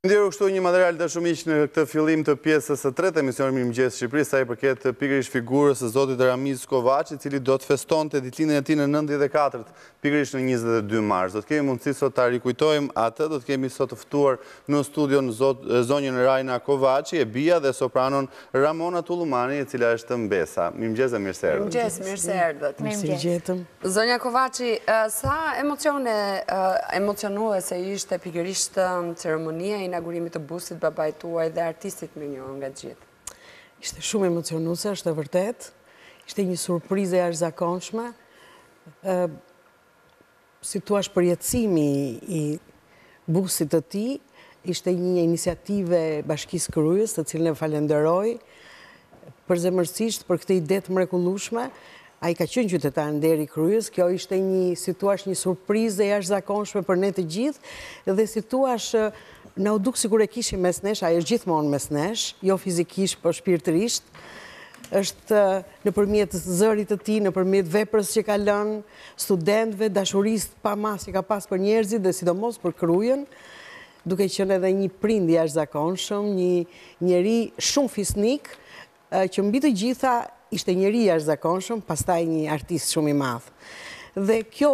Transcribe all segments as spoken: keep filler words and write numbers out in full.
Ndjeru kështu një material të shumiq në këtë fillim të pjesës së tretë emisionit Mirëmëngjes Shqipëri, sa i përket pikërisht figurës së zotit Ramiz Kovaçi, i cili do të festonte ditëlindjen e tij në nëntëdhjetë e katërt, pikërisht në njëzet e dy mars. Do të kemi mundësi sot ta rikujtojmë atë, do të kemi sot të ftuar në studion zonjën Rajna Kovaçi, e bija dhe sopranon Ramona Tullumani, e cila është mbesa. Mirëmëngjes dhe mirë se erdhët. Mirëmëngjes, mirë se erdhët. Mirëmëngjes. Zonja Kovaçi, sa emocione emocionuese ishte pikërisht ceremonia e inaugurimit të bustit babait tuaj dhe artistit më njohur nga gjithë? Ishte shumë emocionuese, është e vërtet. Ishte një surprizë e jashtëzakonshme. Si thua, përjetësimi i bustit të tij ishte një iniciativë e Bashkisë Kryes, të cilën e falenderoj përzemërsisht për këtë ide të mrekullueshme. Ai ka qenë qytetar nderi Kryes, kjo ishte një, si thua, një surprizë e jashtëzakonshme për ne të gjithë dhe si thua, na u duk sikur e kishim mes nesh, ai është gjithmonë mes nesh, jo fizikisht, por shpirtërisht. Është nëpërmjet zërit të tij, nëpërmjet veprës që ka lënë, studentëve, dashurisë pa mas që ka pas për njerëzit dhe sidomos për Krujën, duke qenë edhe një prind i jashtëzakonshëm, një njeri shumë fisnik, që mbi të gjitha ishte njeri i jashtëzakonshëm, pastaj një artist shumë i madh. Dhe kjo,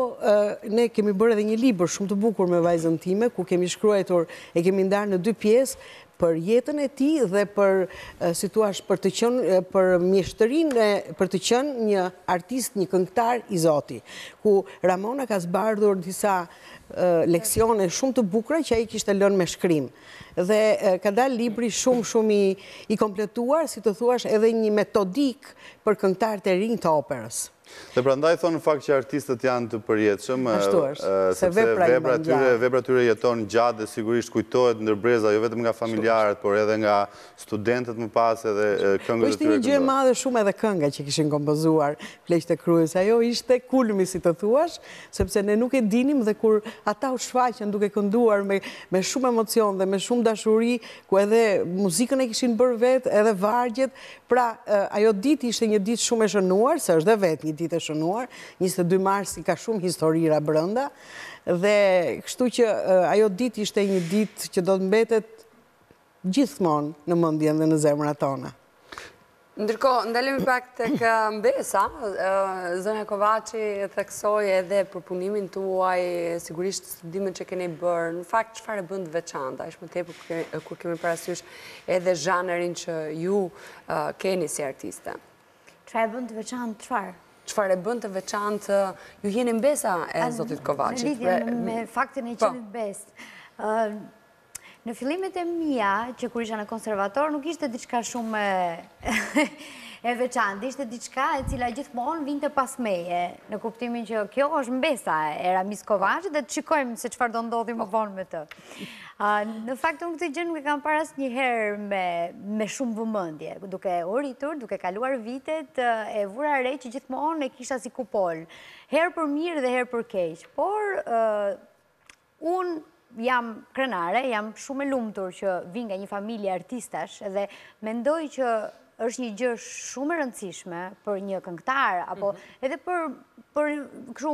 ne kemi bërë edhe një libër shumë të bukur me vajzën time, ku kemi shkruar, e kemi ndarë në dy pjesë, për jetën e tij dhe për, si thua, për të qenë, për mjeshtërinë, për të qenë një artist, një këngëtar i Zotit, ku Ramona ka zbardhur disa leksione shumë të bukura që ai kishte lënë me shkrim. Dhe ka dalë libri shumë shumë i, i kompletuar, si të thuash, edhe një metodik për këngëtarët e rinj të operës. Dhe prandaj thonë në fakt që artistët janë të përjetshëm, sepse vepra tyre, vepra tyre jeton gjatë dhe sigurisht kujtohet ndërbreza jo vetëm nga familjarët, por edhe nga studentët më pas edhe këngët e tyre. Ishte një gjë e madhe shumë edhe kënga që kishin kompozuar Pleqtë e Kryes. Ajo ishte kulmi, si të thuash, sepse ne nuk e dinim dhe kur ata u shfaqen duke kënduar me, me shumë emocion dhe me shumë dashuri, ku edhe muzikën e kishin bërë vetë, edhe vargjet, pra ajo ditë ishte një ditë shumë e shënuar, se është dhe vetë një ditë e shënuar, njëzet e dy mars i ka shumë historira brenda, dhe kështu që ajo ditë ishte një ditë që do të mbetet gjithmonë në mendjen dhe në zemrat tona. Ndërkohë, ndalemi pak tek mbesa, zonja Kovaçi theksoi edhe për punimin tuaj, sigurisht studimet që keni bërë, në fakt çfarë bën të veçantë, aq më tepër kur kemi parasysh edhe zhanrin që ju keni si artiste. Çfarë bën të veçantë, çfarë? Çfarë e bën të veçantë, ju jeni mbesa e zotit Kovaçit. Në lidhje me faktin e qenit besë. Në fillimet e mia, që kur isha në konservator, nuk ishte diçka shumë e veçantë, ishte diçka e cila gjithmonë vinte pas meje, në kuptimin që kjo është mbesa e Ramiz Kovaçit dhe të shikojmë se çfarë do ndodhi më vonë me të. Në fakt, unë këtë gjë nuk e kam parë asnjëherë me, me shumë vëmendje, duke u rritur, duke kaluar vitet, e vura re që gjithmonë e kisha si kupol, herë për mirë dhe herë për keq, por unë jam krenare, jam shumë e lumtur që vi nga një familje artistash dhe mendoj që është një gjë shumë e rëndësishme për një këngëtar, apo edhe për, për kështu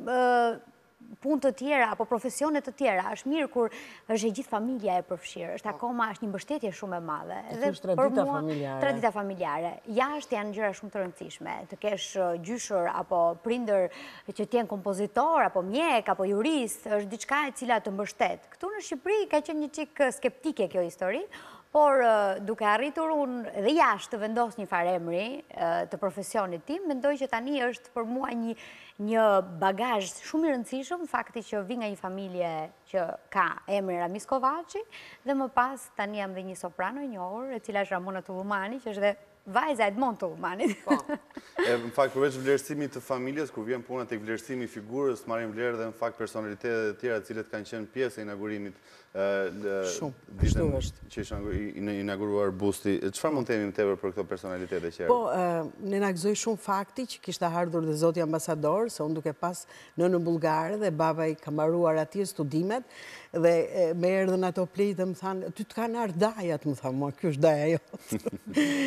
punë të tjera, apo profesione të tjera, është mirë kur është e gjithë familja e përfshirë, është akoma është një mbështetje shumë e madhe. Edhe për mua, tradita familjare. Jashtë janë gjëra shumë të rëndësishme, të kesh gjyshër apo prindër që t'jenë kompozitor, apo mjek, apo jurist, është diçka e cila të mbështet. Këtu në Shqipëri ka qenë një çik skeptike kjo histori, por duke arritur unë edhe jashtë të vendos një farë emri të profesionit tim, mendoj që tani është për mua një, një bagazh shumë i rëndësishëm, fakti që vi nga një familje që ka emrin Ramiz Kovaçi, dhe më pas tani jam dhe një soprano e njohur, e cila është Ramona Tullumani, që është dhe vajza Edmond Tullumanit. Po. Në fakt, përveç vlerësimit të familjes, kur vjen puna tek vlerësimi i figurës, marrim vlerë dhe në fakt personalitetet e tjera të cilët kanë qenë pjesë e inaugurimit Shumë, kështu është. Që ishë inauguruar busti. Çfarë mund të themi më tepër për këto personalitete qera? Po, ne na gëzoi shumë fakti që kishte ardhur dhe zoti ambasador, se unë duke pas nënën bullgare dhe baba i ka mbaruar atje studimet, dhe me erdhën ato plejtë dhe më thanë, ty të kanë ardhur dajat, më thanë, mua, kjo është daja jote. Nga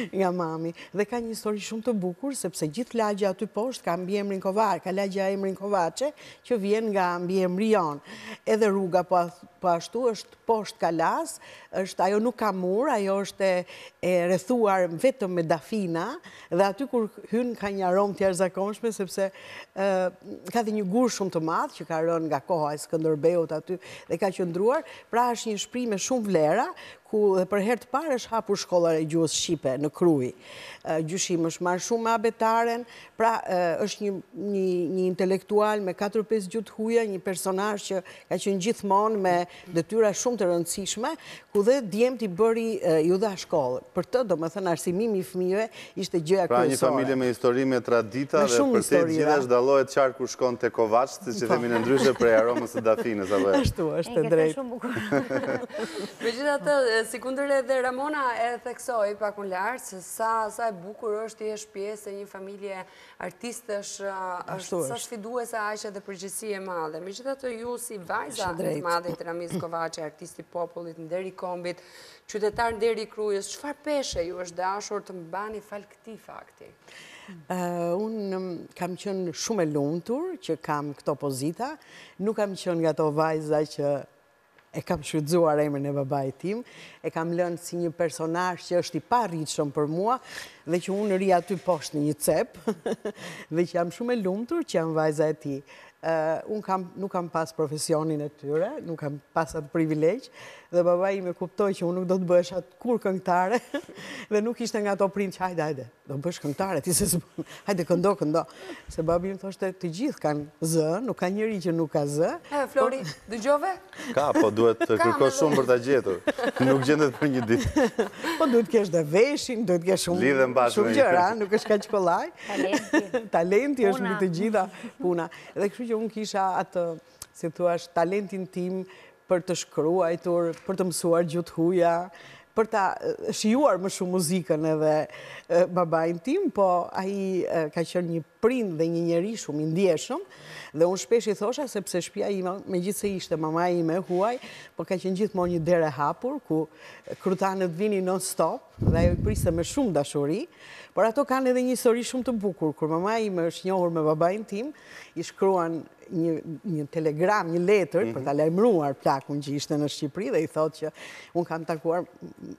mami. Dhe ka një histori shumë të bukur, sepse gjithë lagja aty poshtë ka mbiemrin Kovaç, ka lagja emrin Kovaçe, që vjen nga mbiemri jon. Edhe rruga po ashtu është poshtë kalas, është ajo nuk ka mur, ajo është e rrethuar vetëm me dafina, dhe aty kur hyn ka një aromë të jashtëzakonshme, sepse ka dhe një gur shumë të madh që ka rënë nga koha e Skënderbeut aty dhe ka qëndruar, pra është një shtëpi me shumë vlera, ku dhe për herë të parë është hapur shkolla e gjuhës shqipe në Krujë. Gjyshim është marrë shumë me abetaren, pra është një, një, një intelektual me katër pesë gjuhë të huaja, një personazh që ka qenë gjithmonë me detyra shumë të rëndësishme, ku dhe djemtë i bëri ju dha shkollë. Për të, domethënë arsimimi i fëmijëve ishte gjëja pra, kryesore. Një familje me histori, me tradita, dhe për te gjithë është dallohet qartë kur shkon te Kovaç, siç e themi në ndryshe prej aromës së dafinës apo. Ashtu është e drejtë. Megjithatë, sikundër edhe Ramona e theksoi pak më lart se sa sa e bukur është të jesh pjesë e një familje artistësh, është sa sfiduese aq edhe përgjegjësi e madhe. Megjithatë, ju si vajza e madhe të Ramiz Kovaçi, artisti i popullit, nderi i kombit, qytetar nderi i Krujës, çfarë peshe ju është dashur të mbani fal këtij fakti? Unë kam qenë shumë e lumtur që kam këto pozita, nuk kam qenë nga ato vajza që e kam shfrytzuar emrin e babait tim, e kam lënë si një personazh që është i parritshëm për mua dhe që unë ri aty poshtë në një cep dhe që jam shumë e lumtur që jam vajza e tij. Unë nuk kam pas profesionin e tyre, nuk kam pas atë privilegj, dhe baba i me kuptoj që unë nuk do të bëhesh atë kur këngëtare, dhe nuk ishte nga ato prind që hajde, hajde, do bësh këngëtare, ti se s'bën, hajde këndo, këndo. Se babi më thoshte të gjithë kanë zë, nuk ka njëri që nuk ka zë. E, Flori, dëgjove? Ka, po duhet të kërkosh shumë për ta gjetur. Nuk gjendet për një ditë. Po duhet kesh dhe veshin, duhet kesh shumë shumë gjëra, nuk është kaq kollaj. Talenti. Talenti është mbi të gjitha puna. Dhe kështu që unë kisha atë, si thua, talentin tim për të shkruar, për të mësuar gjuhë të huaja, për ta shijuar më shumë muzikën edhe babain tim, po ai ka qenë një prind dhe një njeri shumë i ndjeshëm, dhe unë shpesh i thosha sepse shtëpia ime, megjithëse ishte mama ime huaj, po ka qenë gjithmonë një derë e hapur ku krutanët vinin non stop dhe ajo i priste me shumë dashuri, por ato kanë edhe një histori shumë të bukur. Kur mama ime është njohur me babain tim, i shkruan një, një telegram, një letër, për ta lajmëruar plakun që ishte në Shqipëri, dhe i thotë që unë kam takuar.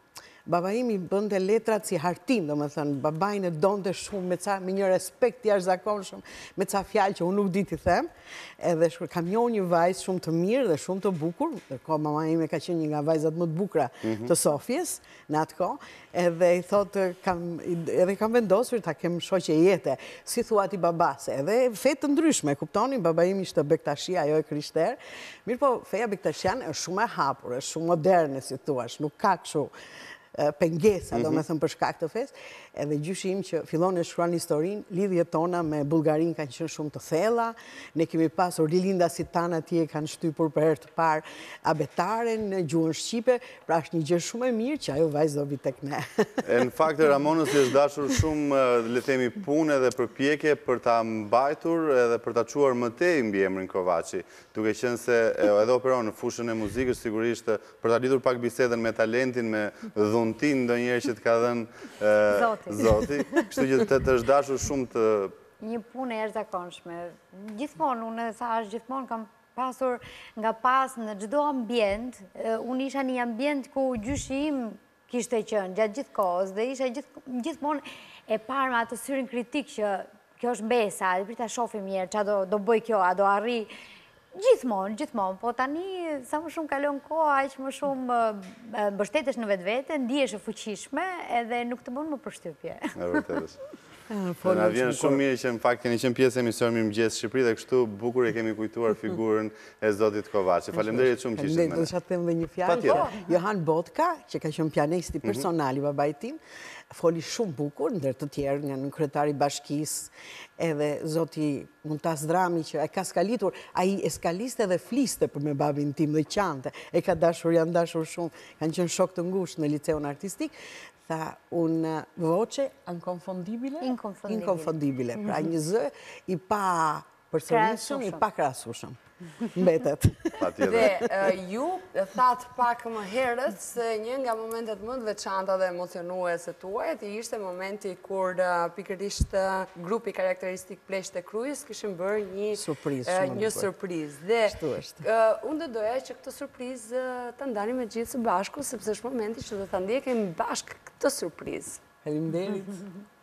Baba im i bënte letrat si hartim, do më thënë, babain e donte shumë, me, ca, me një respekt jashtëzakonshëm, me ca fjalë që unë nuk di t'i them, edhe kam njohur një vajzë shumë të mirë dhe shumë të bukur, ndërkohë mama ime ka qenë një nga vajzat më të bukura të Sofjes në atë kohë, edhe i thotë, kam, edhe kam vendosur ta kem shoqe jete, si thua ti babase, edhe fe të ndryshme, kuptoni, baba im ishte bektashia, ajo e krishter, mirë po feja bektashian është shumë e hapur, është shumë moderne, si thuash, nuk ka kështu pengesa, do me thëmë për shkak të fesë, edhe gjyshim që fillon e shkruan historinë, lidhjet tona me Bullgarin kanë qenë shumë të thella, ne kemi pasur rilinda si tanë atje kanë shtypur për herë të parë abetaren në gjuhën shqipe, pra është një gjë shumë e mirë që ajo vajzë do vi tek ne. E në fakt e Ramonës është dashur shumë, le themi, punë dhe përpjekje për ta mbajtur edhe për ta çuar më tej mbiemrin Kovaçi, duke qenë se edhe operon në fushën e muzikës, sigurisht për ta lidhur pak bisedën me talentin, me dhuntin ndonjëherë që të ka dhënë Zoti, kështu që të është dashur shumë të... Një punë e jashtëzakonshme. Gjithmonë, unë e thash, gjithmonë kam pasur nga pas në çdo ambient, unë isha një ambient ku gjyshi im kishte qenë gjatë gjithë kohës dhe isha gjithmonë e parë me atë syrin kritik që kjo është mbesa, dhe prita shohim mirë, ç'a do, do bëj kjo, a do arri. Gjithmonë, gjithmonë, po tani sa më shumë kalon koha, aq më shumë mbështetesh në vetvete, ndihesh e fuqishme edhe nuk të bën më përshtypje. E vërtetës. Na vjen shumë mirë që në fakt keni qenë pjesë e emisionit Mirëmëngjes Shqipëri dhe kështu bukur e kemi kujtuar figurën e zotit Kovaçi. Faleminderit shumë që ishit me ne. Do të them edhe një fjalë. Johan Botka, që ka qenë pianisti personal i babait tim, foli shumë bukur, ndër të tjerë nga në kryetari i bashkisë, edhe zoti Muntaz Drami që e ka skalitur, ai e skaliste dhe fliste për me babin tim dhe qante, e ka dashur, janë dashur shumë, kanë qenë shok të ngushtë në liceun artistik, tha una voce inconfondibile, Inconfondibile. inconfondibile, pra një zë i pa përsëritshëm i pakrahasueshëm. Mbetet. Dhe ju thatë pak më herët se një nga momentet më të veçanta dhe emocionuese tuaja ishte momenti kur pikërisht grupi karakteristik Pleqt e Krujës kishin bërë një një surprizë. Dhe unë do doja që këtë surprizë të ndanim me gjithë së bashku, sepse është momenti që do të ndjekim bashkë këtë surprizë. Faleminderit.